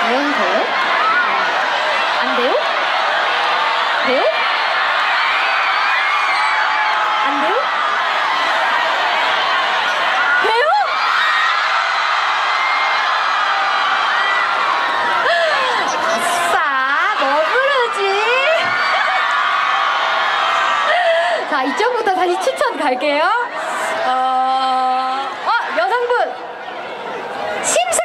배운 돼요? 안 돼요? 돼요? 안 돼요? 돼요? 아싸, 뭐 부르지? 자, 이쪽부터 다시 추천 갈게요. 여성분! 심술!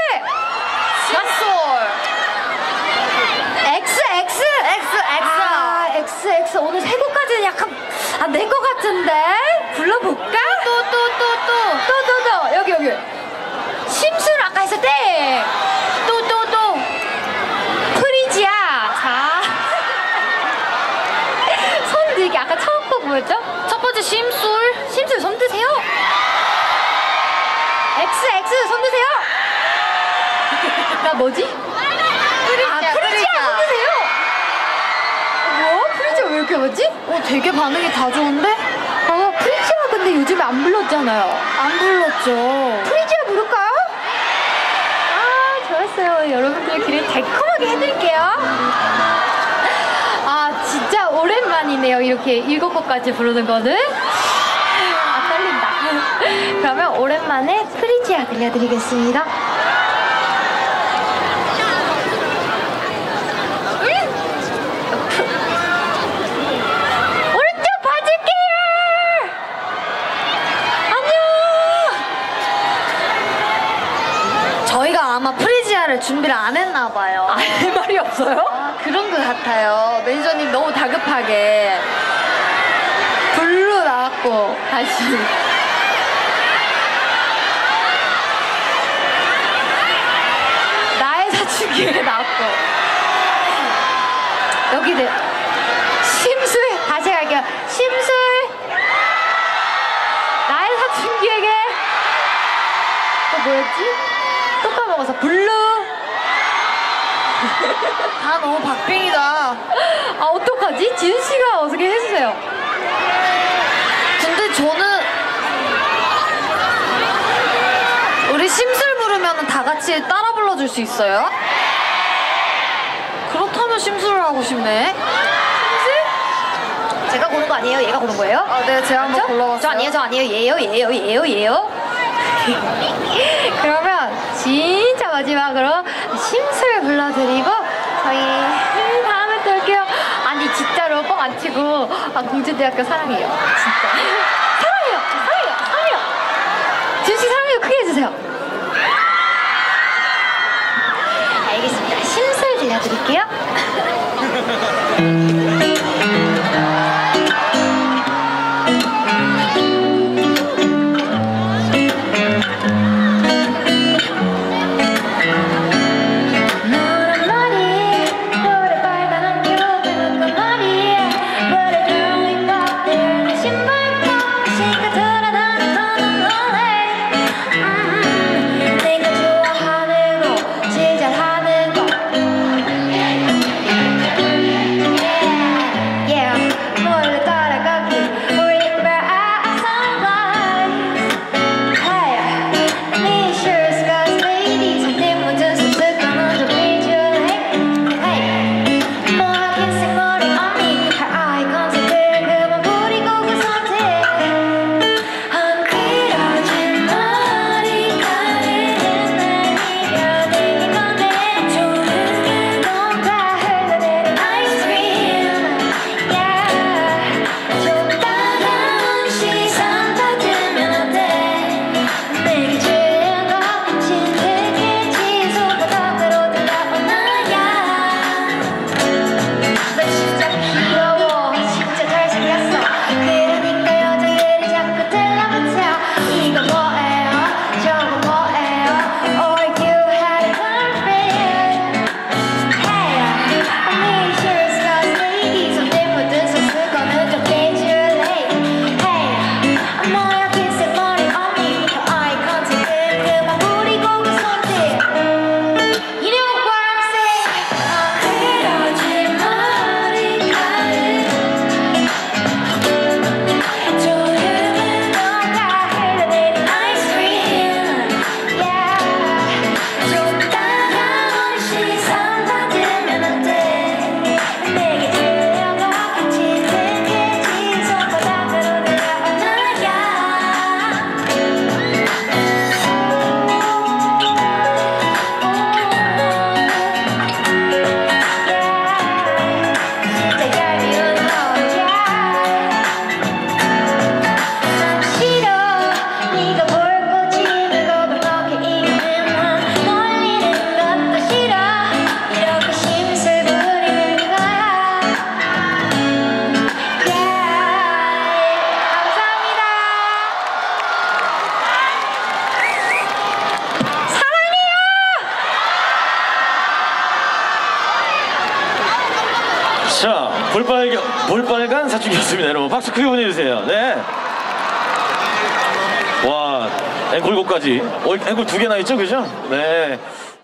XX 오늘 세 곡까지는 약간 안 될 것 같은데 불러볼까? 또 여기 심술 아까 했을 때 또 프리지아. 자 손 들기 아까 처음 곡 뭐였죠? 첫 번째 심술 손 드세요. XX 손 드세요. 나 뭐지? 프리지아 손 드세요. 뭐? 프리지아 왜 이렇게 뭐지? 되게 반응이 다 좋은데? 프리지아 근데 요즘에 안 불렀잖아요. 안 불렀죠. 프리지아 부를까요? 좋았어요. 여러분들 귀를 달콤하게 해드릴게요. 진짜 오랜만이네요. 이렇게 7곡까지 부르는 거는. 떨린다. 그러면 오랜만에 프리지아 들려드리겠습니다. 아마 프리지아를 준비를 안 했나봐요. 할 말이 없어요? 그런 것 같아요. 매니저님 너무 다급하게 블루 나왔고 다시 나의 사춘기에 나왔고 여기는 심술 다시 갈게요. 심술 나의 사춘기에게 또 뭐였지? 또 까먹어서 블루. 다 너무 박빙이다. 어떡하지? 지은씨가 어떻게 해주세요. 근데 저는 우리 심술 부르면 다 같이 따라 불러줄 수 있어요? 그렇다면 심술을 하고 싶네. 심술? 제가 고른 거 아니에요? 얘가 고른 거예요? 네, 제가 한번 골라봤어요. 저 아니에요. 얘요. 그러면 진짜 마지막으로 심술 불러드리고 저희 다음에 또 올게요. 아니 진짜로 뻥 안 치고 공주대학교 사랑해요. 진짜 사랑해요. 지은씨 사랑해요. 크게 해주세요. 알겠습니다. 심술 들려드릴게요. 신발끈 볼빨간 사춘기였습니다. 여러분 박수 크게 보내주세요. 네. 와 앵콜곡까지 앵콜 2개나 있죠, 그죠? 네.